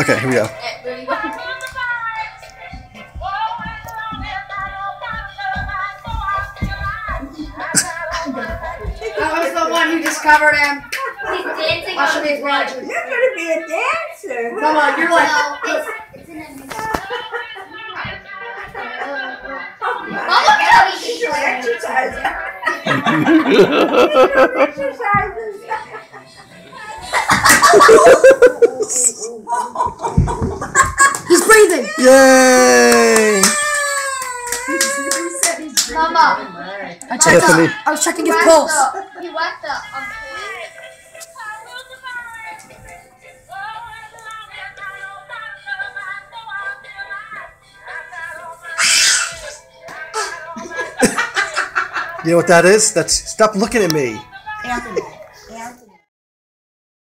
Okay, here we go. That was the one who discovered him. He's dancing. I should be Roger. You're going to be a dancer. Come on, you're like. No, it's in a new. Oh, look at how he's You're exercising. He's breathing. Yay! Mama. I was checking his pulse. He whacked the. You know what that is? That's stop looking at me. Anthony.